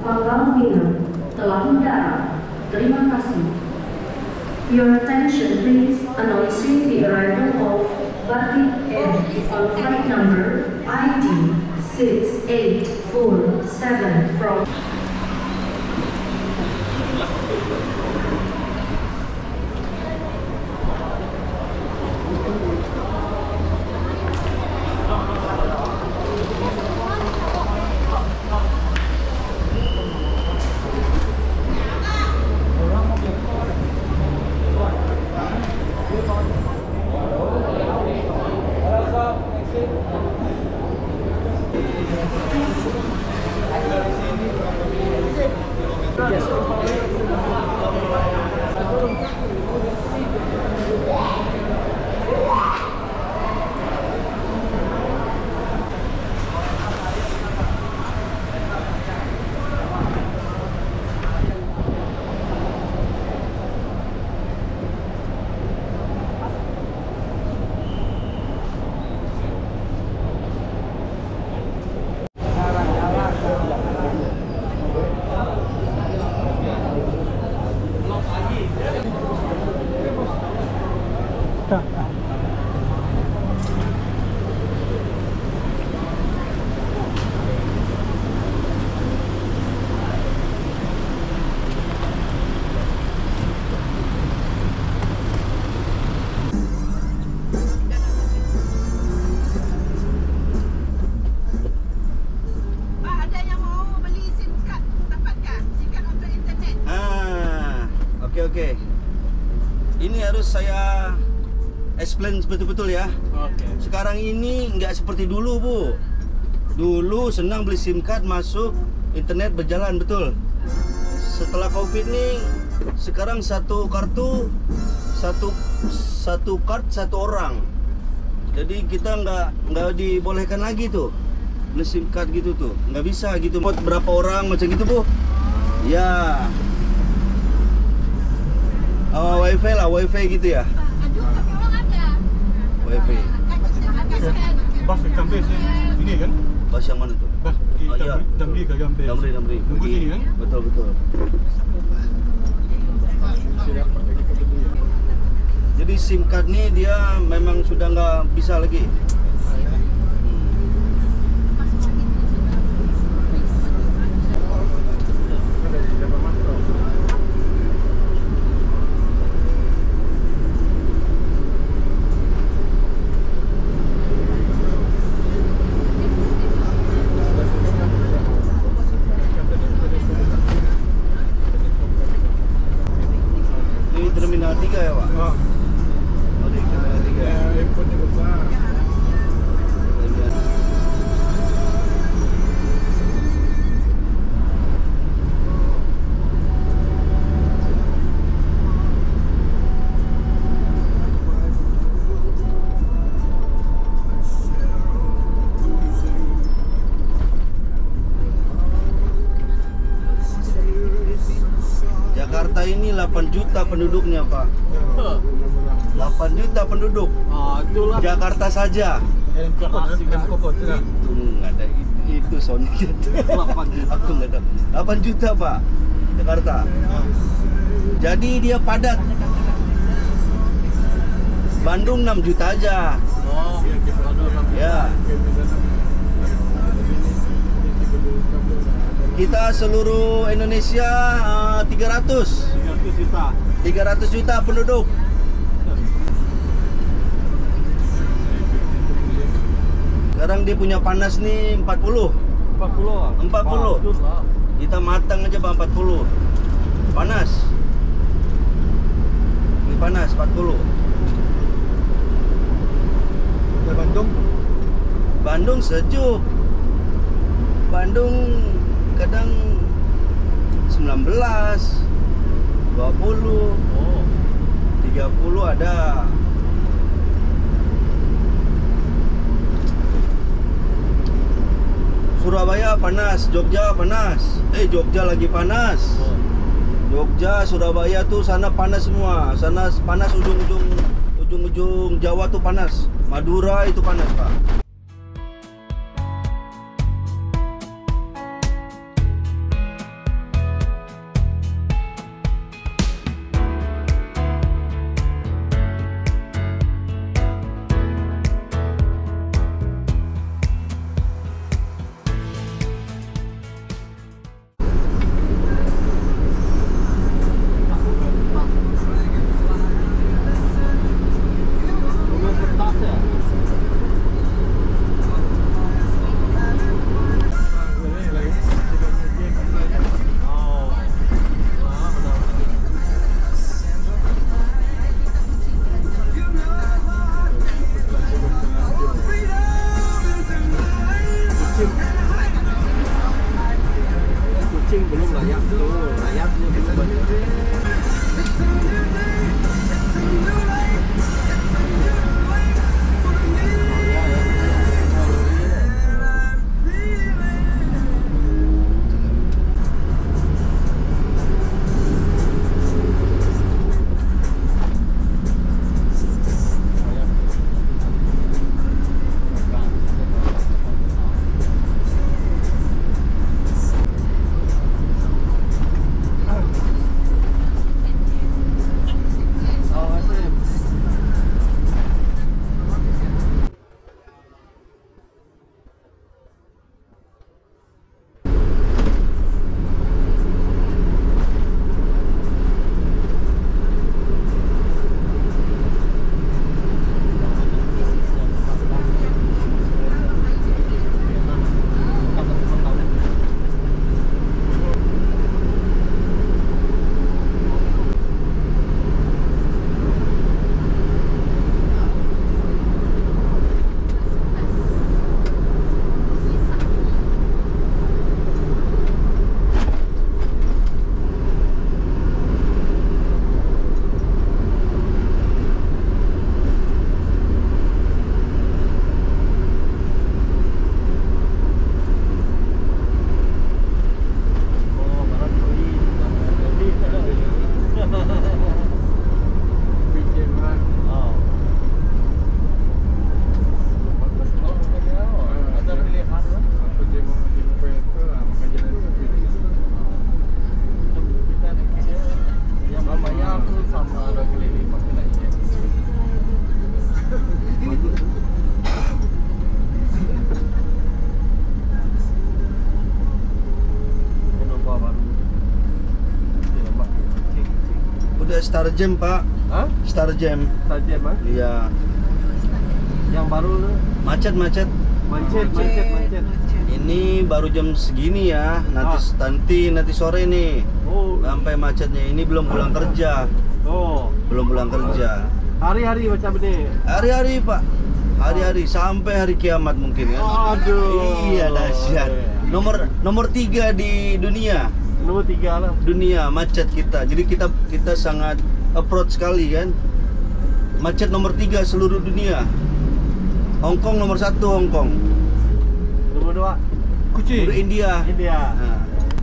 Panggang Pinang telah mendarat. Terima kasih. Your attention please, announcing the arrival of Batik Air on flight number ID 6847 from Oke. Ini harus saya explain betul-betul ya. Oke. Sekarang ini nggak seperti dulu, Bu. Dulu senang beli SIM card, masuk internet berjalan, betul. Setelah Covid nih, sekarang satu kartu, satu card satu orang. Jadi kita nggak dibolehkan lagi tuh beli SIM card gitu tuh, nggak bisa gitu. Buat berapa orang macam gitu, Bu? Ya. Oh, wifi lah, wifi gitu ya. Aduh, tapi orang ada. Wifi. Bas Gambir ini kan? Bas yang mana tuh? Bas di Oh, iya. Damri ke Gambir. Damri. Nunggu Pergi. sini kan? Betul. Jadi SIM card nih dia memang sudah nggak bisa lagi. Ini Terminal 3 ya, Pak? Oh. Oh, di Terminal 3. Airportnya besar. Jakarta ini 8 juta penduduknya, Pak. 8 juta penduduk. Ah, itulah. Jakarta saja. Kokot. Itu nggak ada itu Sony. 8 juta. Aku nggak ada. 8 juta, Pak. Jakarta. Jadi dia padat. Bandung 6 juta aja. Oh, Ya. Kita seluruh Indonesia 300 juta. 300 juta penduduk. Sekarang dia punya panas nih 40. 40. Kita matang aja Bang 40. Panas. Ini panas 40. Bandung. Bandung sejuk. Bandung kadang 19, 20, 30 ada. Surabaya panas, Jogja panas. Jogja lagi panas. Jogja, Surabaya tuh sana panas semua. Sana panas ujung-ujung Jawa tuh panas. Madura itu panas, Pak. belum layak tuh, layaknya belum banyak. Udah Star Jam Pak. Hah? Star Jam. Star Jam ah? Iya. Yang baru lu? Macet. Macet. Ini baru jam segini ya. Nanti sore nih. Oh. Sampai macetnya. Ini belum pulang kerja. Oh. Belum pulang kerja. Hari-hari macam ini. Hari-hari Pak. Hari-hari sampai hari kiamat mungkin ya. Aduh. Iya dahsyat. Nomor 3 di dunia. Nomor 3 lah. Dunia macet kita. Jadi kita sangat approach sekali kan. Macet nomor 3 seluruh dunia. Hong Kong nomor 1 Hong Kong. Nomor 2 Kuching. India. Nah.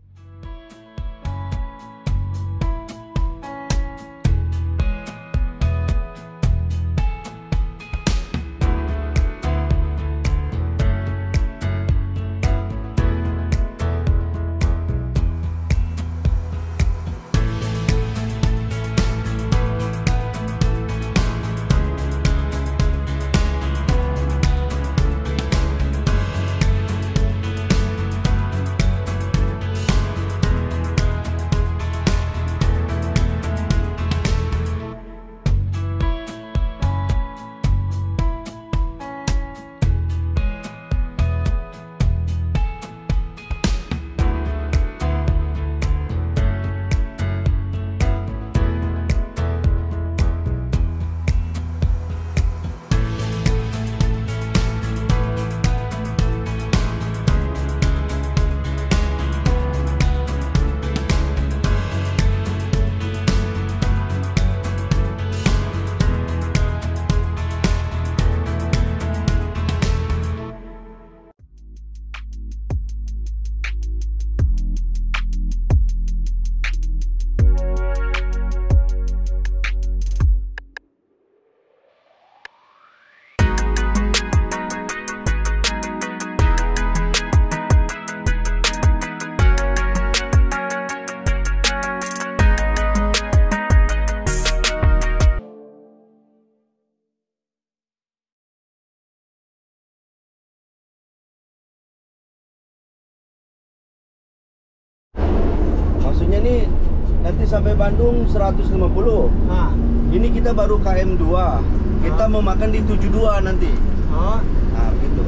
Maksudnya nih nanti sampai Bandung 150. Nah. Ini kita baru KM2. Kita mau makan di 72 nanti. Nah, gitu.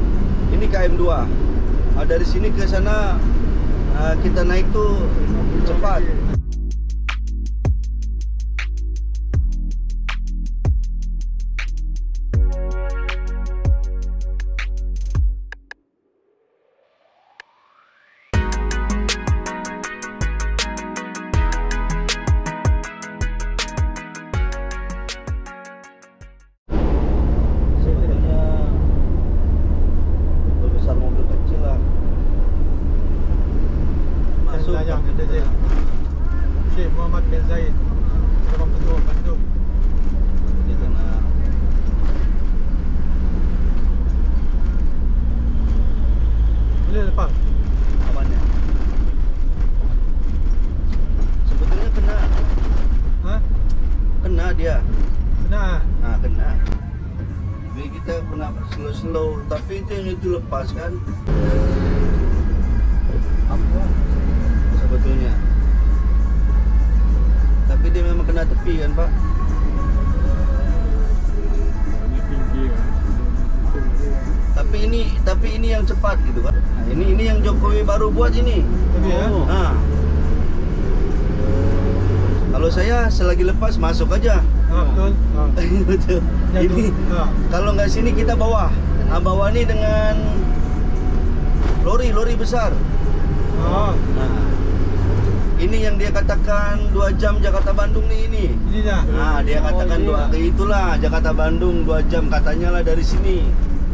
Ini KM2. Nah, dari sini ke sana kita naik tuh cepat. masuk. Yang kita je. Syekh Muhammad bin Zaid, Imam Ketua Bandung. Di sana. Boleh lepas. Apanya? Sebetulnya kena. Ha? Kena dia. Benar. Nah, kena. Jadi kita kena slow-slow, tapi itu yang itu lepas kan. Apa? Sebetulnya. Tapi dia memang kena tepi kan, Pak? Ini tinggi kan. Tapi ini yang cepat gitu, Pak. Nah, ini yang Jokowi baru buat ini. Tapi ya. Nah. Kalau saya selagi lepas masuk aja. Betul. Betul. Yang Ini tu. kalau nggak sini kita bawah. Nah, bawah ini dengan lori besar. Oh, Nah, ini yang dia katakan 2 jam Jakarta Bandung nih ini. ini dah. Nah, dia katakan itulah Jakarta Bandung 2 jam katanya lah dari sini.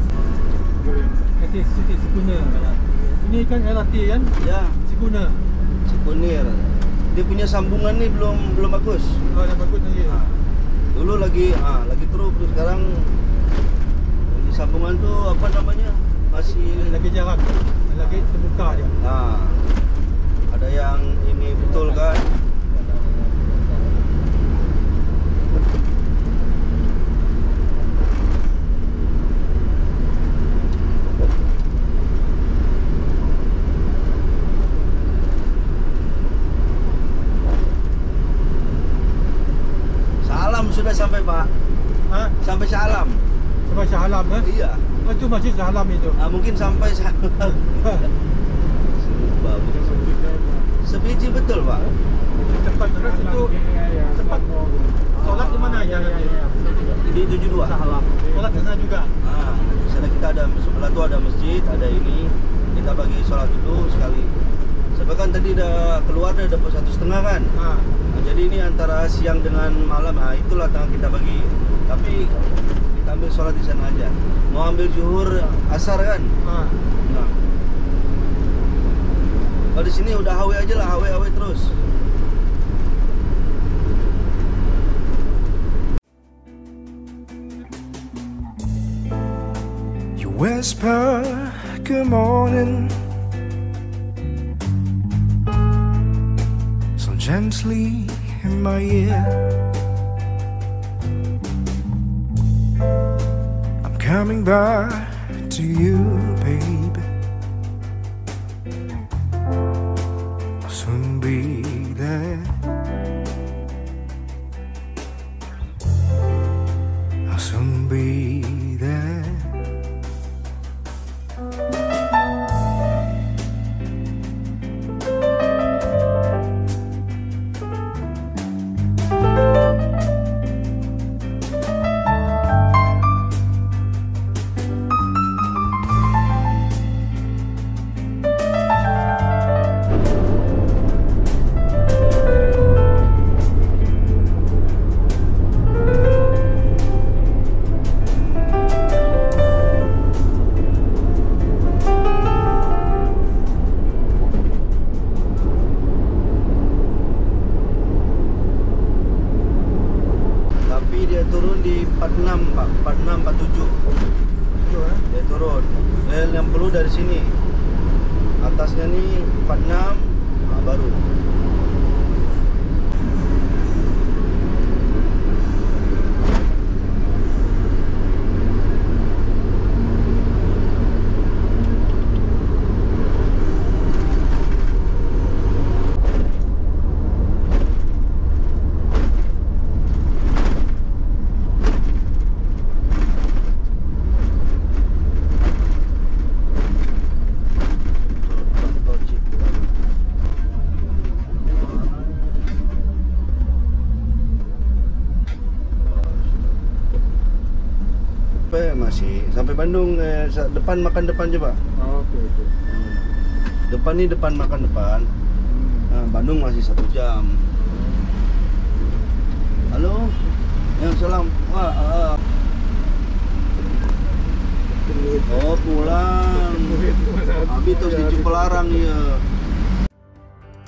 Kata sikit Siguna. Ini kan LRT kan? Ya, Siguna. Cikunir. Dia punya sambungan nih belum bagus. Oh, dah bagus lagi. Dulu lagi teruk, sekarang di sambungan tuh apa namanya? Masih Lagi jarak. Lagi terbuka dia. nah, ada yang ini betul kan? Salam sudah sampai, Pak. Ha? Sampai Salam. Sampai Shah Alam kan? Iya. Oh, itu masih Shah Alam itu. Mungkin sampai Salam. Sebiji betul, Pak. Tempat terus itu tempat solat di mana aja nanti? Di 72. Shah Alam. Solat di sana juga. Di sana kita ada sebelah tu ada masjid, ada ini. Kita bagi sholat itu sekali. Sebab kan tadi dah keluar dah dapat 1,5 kan. Ha. Jadi ini antara siang dengan malam. Itulah tengah kita bagi. Tapi kita ambil sholat di sana aja. Mau ambil zuhur asar kan? Ha. Nah. Kalau di sini udah hawe aja lah, hawe terus. You whisper good morning so gently in my ear. I'm coming back to you, baby. I'll soon be there. I'll soon be there. Tapi dia turun di 46, Pak. 46, 47. Itu Dia turun. Yang perlu dari sini. Atasnya nih 46, baru. Masih sampai Bandung depan makan depan coba. Oh, okey. Depan ni depan makan depan. Bandung masih 1 jam. Halo. Yang salam. Oh, pulang. Habis terus di Cipularang ya.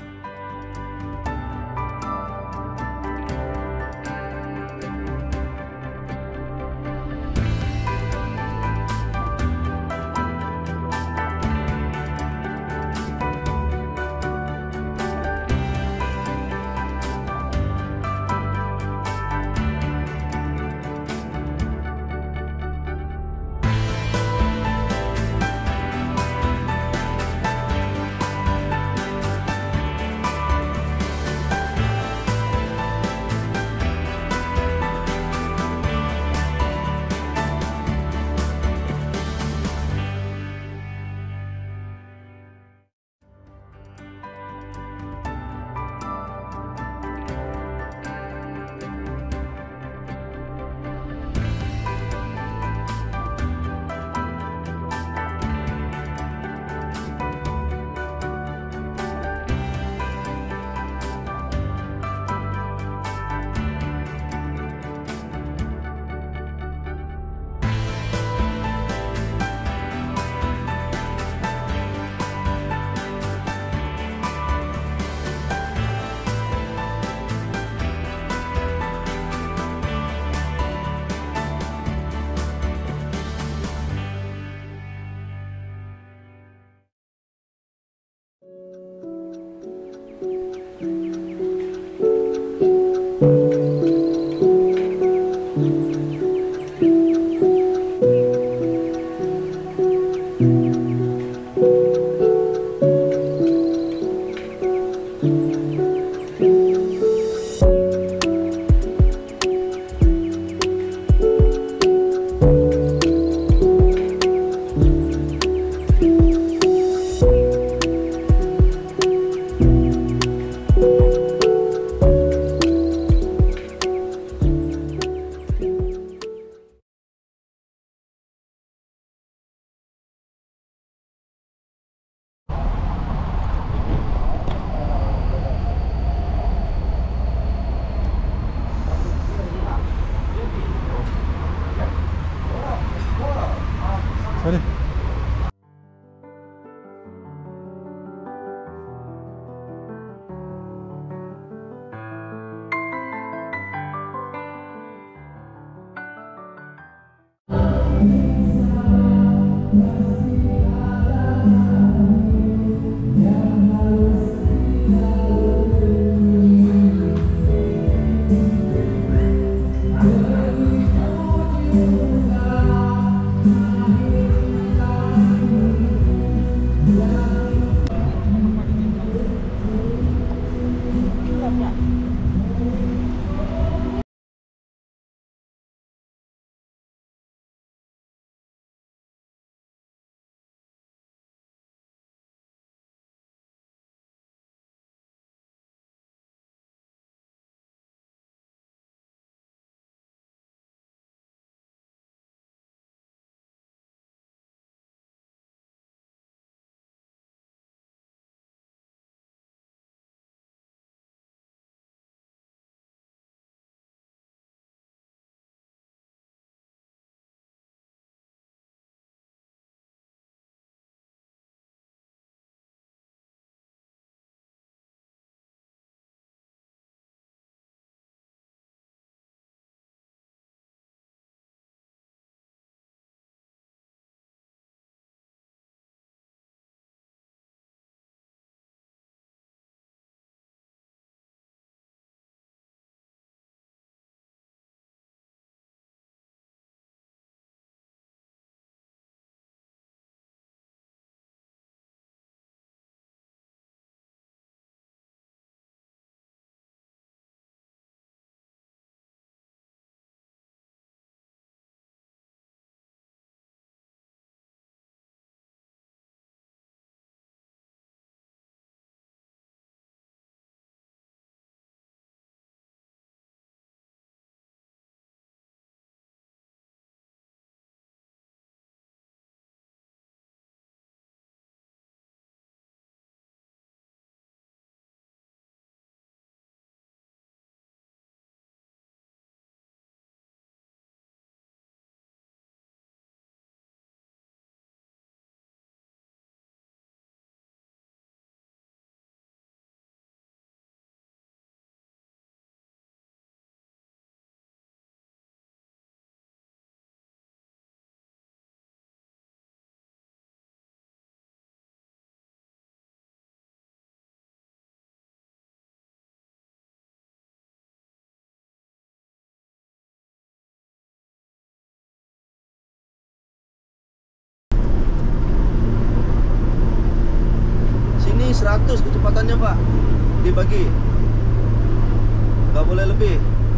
kecepatannya Pak? Dibagi. Nggak boleh lebih.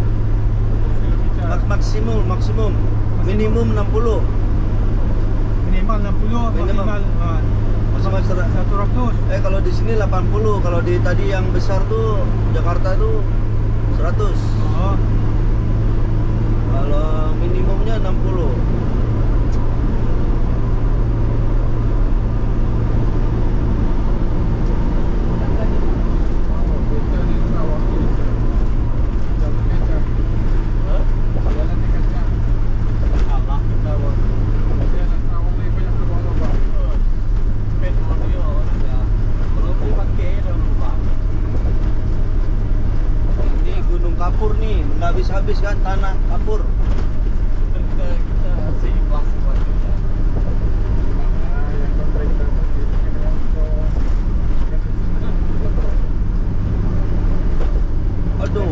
Maksimum. Minimum 60. Minimal 60, Minimum. maksimal Maksimal 100. kalau di sini 80. Kalau di tadi yang besar tuh Jakarta tuh 100. Oh, Kalau minimumnya 60. Ini Gunung Kapur nih, nggak habis-habis kan tanah kapur. Aduh,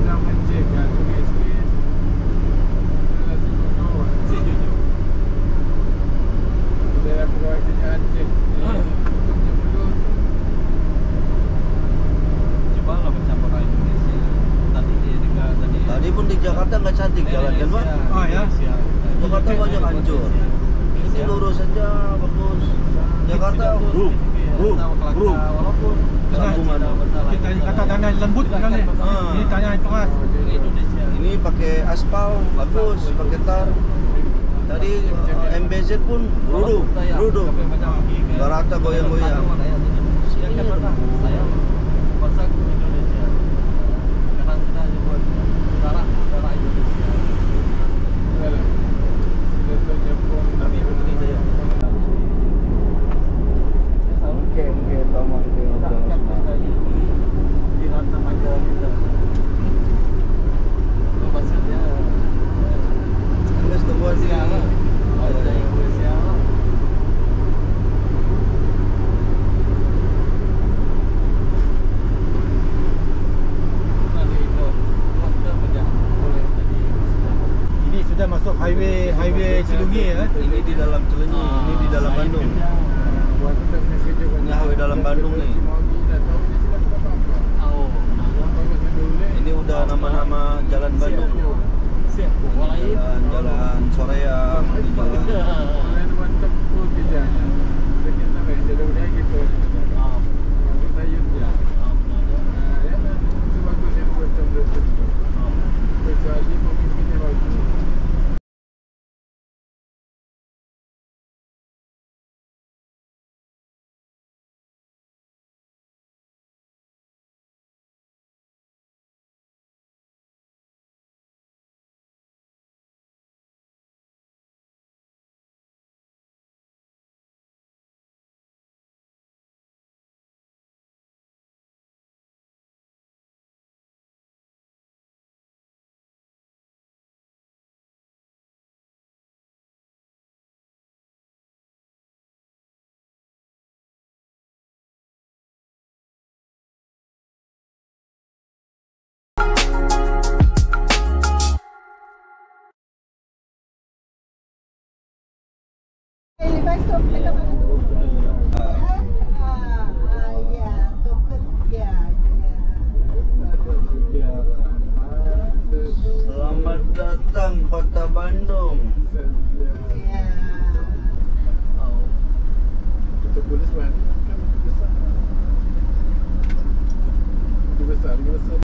tadi pun di Jakarta nggak cantik jalan kan Pak? oh ya. Jakarta banyak hancur. Ini lurus saja bagus. Jakarta bro. Sambungan. Kita kata tanah lembut kan ni. Ini tanah yang keras. Ini pakai aspal bagus, pakai tar. Tadi MBZ pun ruduk. Nggak rata goyang-goyang. Sini Ini sudah masuk highway Cilungi ya. Ini di dalam Cilenyi, ini di dalam Bandung. Ini highway dalam Bandung nih. Ini udah nama-nama jalan Bandung. Ini jalan Soreang, ini jalan Selamat datang Kota Bandung. Besar.